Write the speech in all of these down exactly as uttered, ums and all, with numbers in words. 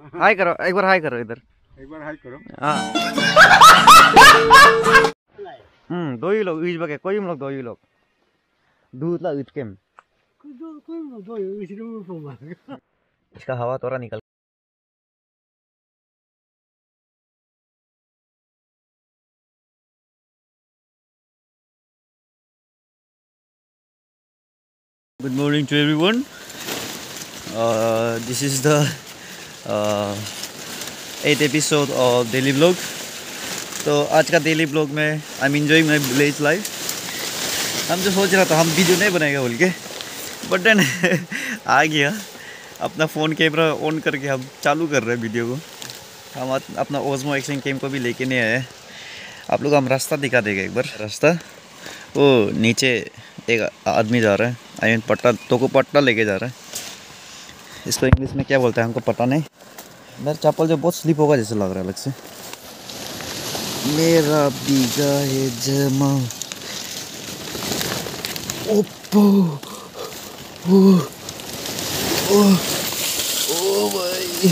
हाय करो, एक बार हाय करो इधर, एक बार हाय करो। हाँ। हम्म दो ही लोग ईज बके कोई लोग दो ही लोग दूध ला ईज केम इसका हवा थोड़ा निकल। Good morning to everyone. Uh, this is the uh, eighth episode of daily vlog. तो आज का डेली ब्लॉग में I am enjoying my village life. हम जो सोच रहा था हम वीडियो नहीं बनाएगा बोल के, बट देन आ गया अपना फ़ोन कैमरा ऑन करके हम चालू कर रहे हैं वीडियो को। हम अपना ओस्मो एक्शन कैम को भी लेके नहीं आए। आप लोग हम रास्ता दिखा देगा एक बार। रास्ता वो नीचे एक आदमी जा रहा है, आई मीन पट्टा तो को पट्टा लेके जा रहा है। इसको इंग्लिश में क्या बोलते हैं हमको पता नहीं। मेरा चप्पल जो बहुत स्लिप होगा जैसे लग रहा है अलग से। मेरा बीगा है जमा ओप्पो ओ ओ ओ भाई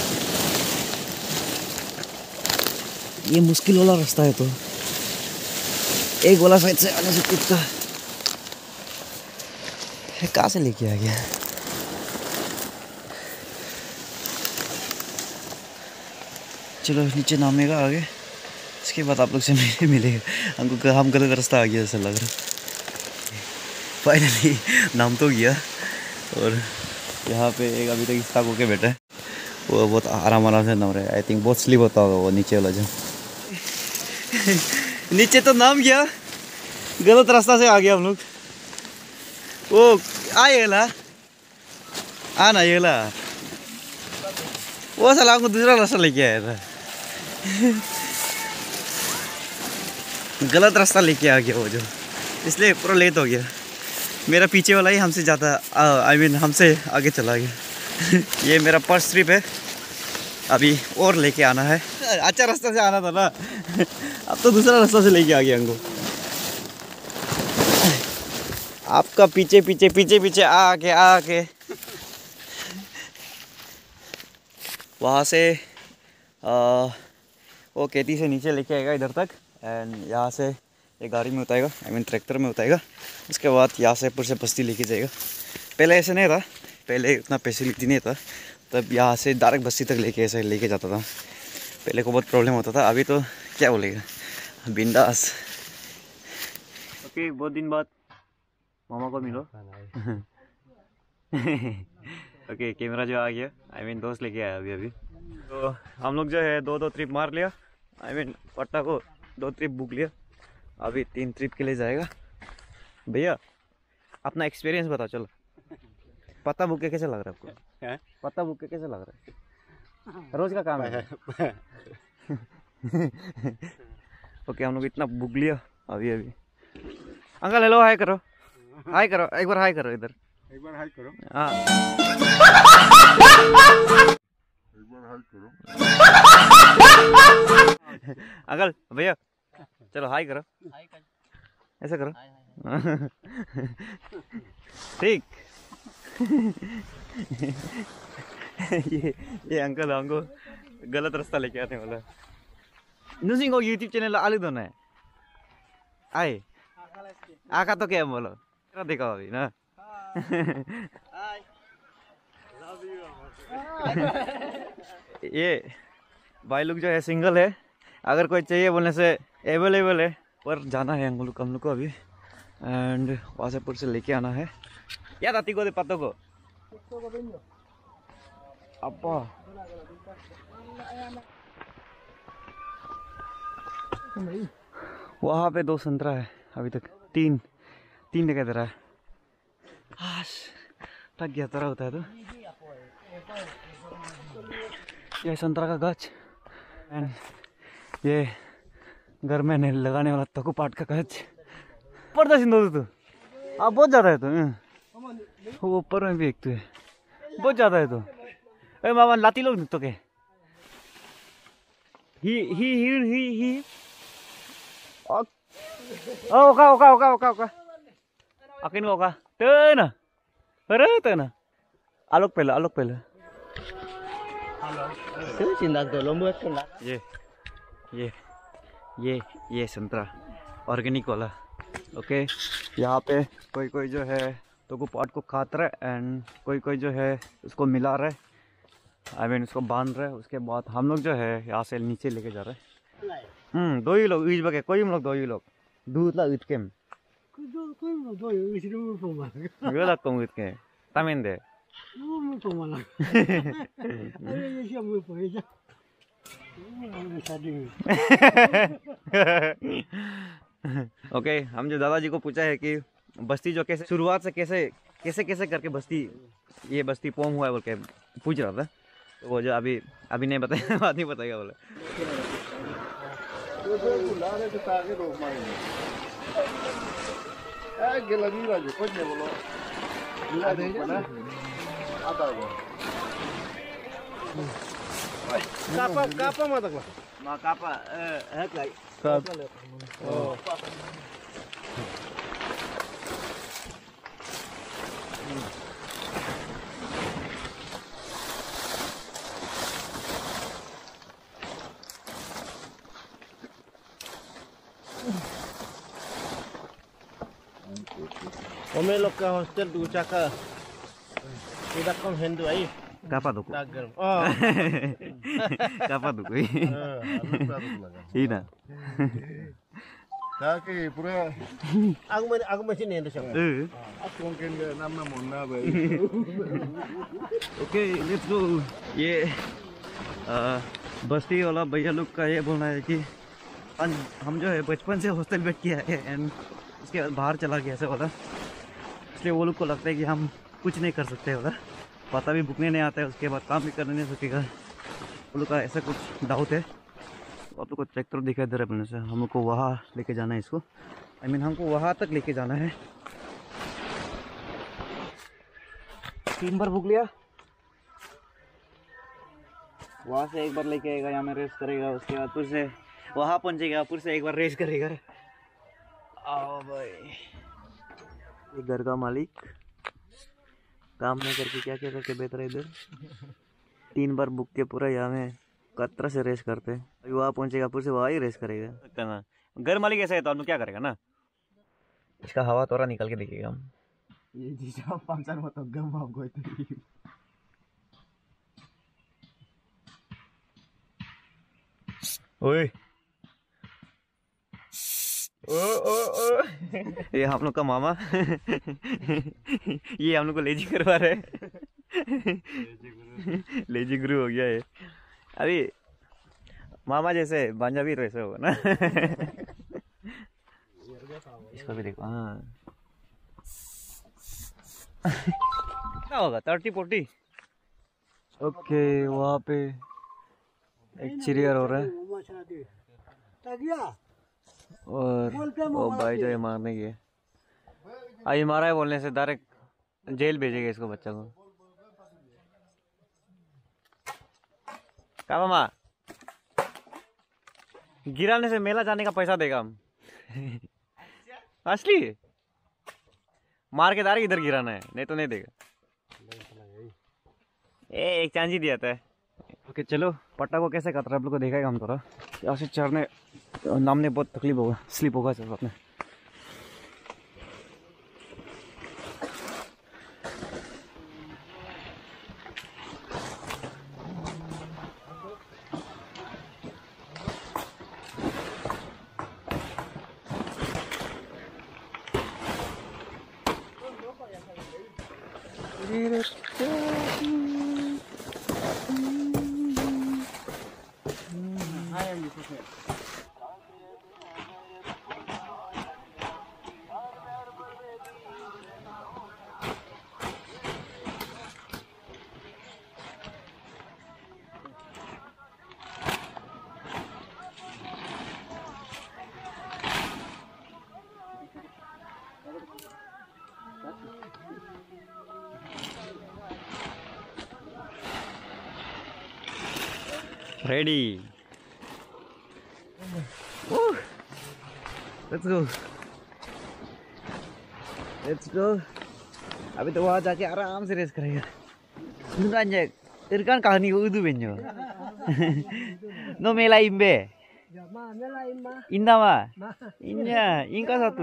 ये मुश्किल वाला रास्ता है। तो एक वाला साइड से आने से कुछ का कहाँ से लेके आ गया। चलो नीचे नामेगा आगे, इसके बाद आप लोग से मिले मिलेगा। हमको हम गलत रास्ता आ गया ऐसा लग रहा। फाइनली नाम तो गया और यहाँ पे एक अभी तक स्टक होके बैठा है। वो बहुत आराम आराम से नाम रहा है। आई थिंक बहुत स्लिप होता होगा वो नीचे वाला जो नीचे तो नाम गया, गलत रास्ता से आ गया हम लोग। वो आएगा आना येला वो साला हमको दूसरा रास्ता लेके आया था। गलत रास्ता लेके आ गया वो जो, इसलिए पूरा लेट हो गया। मेरा पीछे वाला ही हमसे ज़्यादा आई मीन हमसे आगे चला गया। ये मेरा फर्स्ट ट्रिप है, अभी और लेके आना है। अच्छा रास्ता से आना था ना, अब तो दूसरा रास्ता से लेके आ गया हमको। आपका पीछे पीछे पीछे पीछे आके आके वहाँ से आ, वो खेती से नीचे लेके आएगा इधर तक एंड यहाँ से एक गाड़ी में उतारेगा, आई मीन ट्रैक्टर में उतारेगा। उसके बाद यहाँ से पुर से बस्ती लेके जाएगा। पहले ऐसे नहीं था, पहले उतना फैसिलिटी नहीं था, तब यहाँ से डायरेक्ट बस्ती तक लेके ऐसे लेके जाता था। पहले को बहुत प्रॉब्लम होता था, अभी तो क्या बोलेगा बिंदास। ओके बहुत दिन बाद मामा को मिलो। ओके कैमरा जो आ गया, आई मीन दोस्त लेके आया अभी अभी। तो हम लोग जो है दो दो ट्रिप मार लिया, आई मीन पट्टा को दो ट्रिप बुक लिया, अभी तीन ट्रिप के लिए जाएगा। भैया अपना एक्सपीरियंस बताओ। चलो पत्ता बुक के कैसे लग रहा है आपको? है? पत्ता बुक के कैसे लग रहा है? रोज का काम है। ओके हम लोग इतना बुक लिया अभी अभी। अंकल हेलो हाय करो, हाय करो एक बार हाय करो इधर, एक बार हाय करो। हाँ एक बार हाय करो। अंकल भैया चलो हाय करो, ऐसा करो ठीक। ये ये अंकल हमको गलत रास्ता लेके आने वाला। नुसिंग को यूट्यूब चैनल आलू दोनों है आए आका तो क्या बोलो देखो अभी ना। ये भाई लोग जो है सिंगल है, अगर कोई चाहिए बोलने से अवेलेबल है, पर जाना है हम लोग हम लोग को अभी एंड वासेपुर से लेके आना है। या ताती को दे पत्तों को अब्बा वहाँ पे दो संतरा है, अभी तक तीन तीन दिखाई दे रहा है। आश थक गया तरह होता है। तो ये संतरा का गाछ एंड ये घर में लगाने वाला तकु पाट का गाछ। पड़ता सिंधु तू आप बहुत ज़्यादा है तो वो ऊपर में भी एक तो है, बहुत ज़्यादा है। तो अरे मामा लाती लोग तो के ही ही ही ही ही ओका ओका ओका ओका ओका akin oka tena, pera tena, alok pela alok pela Cứ cinta ke lomba kan lah. ये ये ये ये संतरा ऑर्गेनिक वाला। ओके, यहाँ पे कोई कोई जो है तो को पॉट को काट रहा है एंड कोई कोई जो है उसको मिला रहा है, आई मीन उसको बांध रहा है। उसके बाद हम लोग जो है यहाँ से नीचे लेके जा रहे हैं। हम्म दो ही लोग ईज बगे, कोई हम लोग दो ही लोग दूध ला ईद के gue lah kong ईद के tamen deh. ओके, हम जो दादाजी को पूछा है कि बस्ती जो कैसे शुरुआत से कैसे कैसे कैसे करके बस्ती ये बस्ती फॉर्म हुआ है बोल के पूछ रहा था, तो वो जो अभी अभी नहीं बताया, बात नहीं बताएगा बोले। Kapa kapa mata ko. Ma kapa eh kayak Kapa. Oh. Kami look ka hostel du chaka. Tidak kong Hindu ai. kapa tuh? Dagar. Oh. Kapa tuh? Ina. Kaki pura Aku masih aku masih nih itu siapa? Eh. aku mungkin ke nama Mona भाई। Okay let's go. ये बस्ती वाला भैया लोग का ये बोलना है कि हम जो है बचपन से हॉस्टल बैठ किया है एंड उसके बाद बाहर चला गया ऐसे वाला, इसलिए वो लोग को लगता है कि हम कुछ नहीं कर सकते वाला, पता भी भुकने नहीं आता है, उसके बाद काम भी करने नहीं सकेगा, वो लोग का ऐसा कुछ डाउट है। आप लोग को ट्रैक्टर दिखाई दे रहा है बोलने से, हम लोग को वहाँ लेके जाना है इसको, आई I मीन mean, हमको वहाँ तक लेके जाना है। तीन बार भूख लिया, वहाँ से एक बार लेके आएगा, यहाँ में रेस्ट करेगा, उसके बाद फिर से वहाँ पहुँचेगा, फिर से एक बार रेस्ट करेगा। आओ भाई, ये घर का मालिक काम नहीं करके क्या क्या करके बेहतर है इधर। तीन बार बुक के पूरा यहाँ में कतरा से रेस करते, अभी वहाँ पहुँचेगा, फिर से वहाँ ही रेस करेगा करना। घर मालिक ऐसा है तो हम क्या करेगा ना, इसका हवा थोड़ा निकाल के देखेगा हम। ये जिसा पंचर मत गम आप गए थे। ओए ओ ओ ओ ये हम लोग का मामा ये हम लोग को लेजी करवा रहे हैं। लेजी गुरु हो गया है अभी, मामा जैसे बांजा भी वैसे होगा ना। इसको भी देखो, हाँ क्या होगा थर्टी फोर्टी। ओके, वहाँ पे एक चिड़िया हो रहा है और वो भाई जो है मारने की, आई मारा है बोलने से डायरेक्ट जेल भेजेगा इसको, बच्चा को। क्या मामा, गिराने से मेला जाने का पैसा देगा हम। असली मार के डायरेक्ट इधर गिराना है, नहीं तो नहीं देगा। ए एक चांस ही दिया था। ओके चलो, पट्टा को कैसे काट रहा है आप लोग को देखेगा हम थोड़ा। यहाँ से चढ़ने नामने बहुत तकलीफ होगा, स्लिप होगा सब अपने। Ready. Woo. Let's go. Let's go. अभी तो वहाँ जाके आराम से रेस करेगा। Irkan kahani udu benyo. No mela imbe. Indah mah. Inya, ingka satu.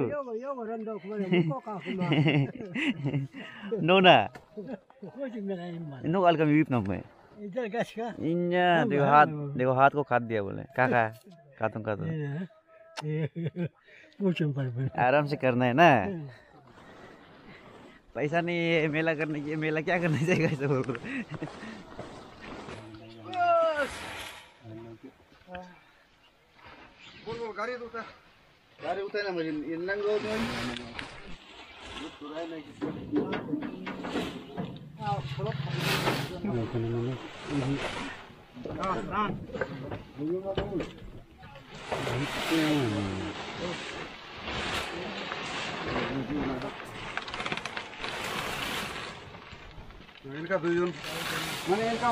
Nona. Ino अलकम वीप ना मैं इन्या देखो हाथ देखो हाथ को काट दिया बोले काका काटूं काटूं आराम से करना है ना पैसा नहीं है मेला करने की मेला क्या करना चाहिए ऐसे बोल रहे गाड़ी उठा गाड़ी उठा ना मुझे इन्नं गो तो इनका दुजन माने इनका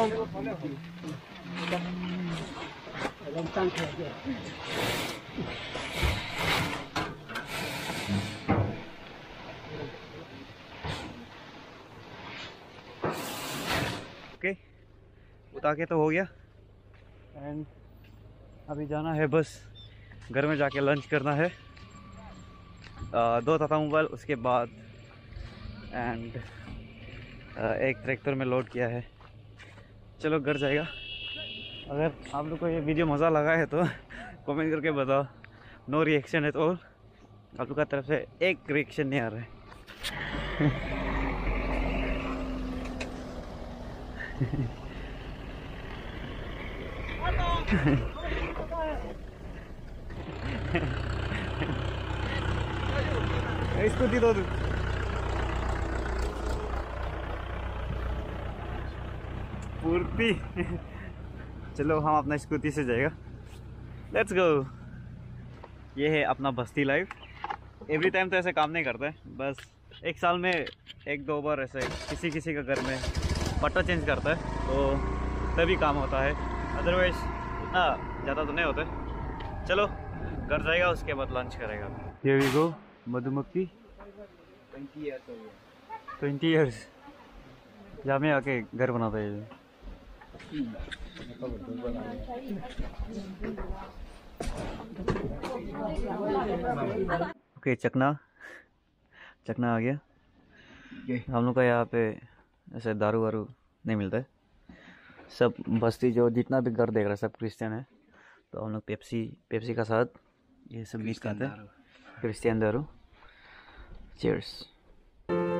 ओके उतार के तो हो गया एंड अभी जाना है बस घर में जाके लंच करना है आ, दो टाटा मोबाइल उसके बाद एंड एक ट्रैक्टर में लोड किया है चलो घर जाएगा अगर आप लोग को ये वीडियो मज़ा लगा है तो कमेंट करके बताओ नो रिएक्शन है तो आप लोग का तरफ से एक रिएक्शन नहीं आ रहा है स्कूटी दो पूर्ति चलो हम अपना स्कूटी से जाएगा लेट्स गो ये है अपना बस्ती लाइफ एवरी टाइम तो ऐसे काम नहीं करता है बस एक साल में एक दो बार ऐसे किसी किसी का घर में पट्टा चेंज करता है तो तभी काम होता है अदरवाइज इतना ज़्यादा तो नहीं होता है चलो घर जाएगा उसके बाद लंच करेगा हियर वी गो मधुमक्खी ट्वेंटी ईयर्स यहाँ में आके घर बनाता है ओके okay, चकना चकना आ गया हम लोग का यहाँ पे ऐसे दारू वारू नहीं मिलता है सब बस्ती जो जितना भी घर देख रहा है सब क्रिश्चियन है तो हम लोग पेप्सी पेप्सी का साथ ये सब बीच खाते हैं क्रिश्चियन दारू चीयर्स